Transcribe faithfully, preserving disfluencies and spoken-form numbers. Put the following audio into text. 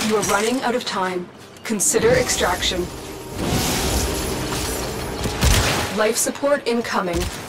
You are running out of time. Consider extraction. Life support incoming.